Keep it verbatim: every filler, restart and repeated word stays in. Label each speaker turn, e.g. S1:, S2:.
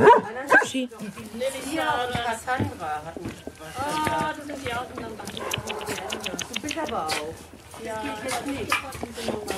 S1: Sushi.
S2: Melissa und Cassandra hatten was.
S3: Oh, das sind die auch. Und dann dachte ich,
S2: Du bist aber auch.
S3: ja, das geht jetzt nicht.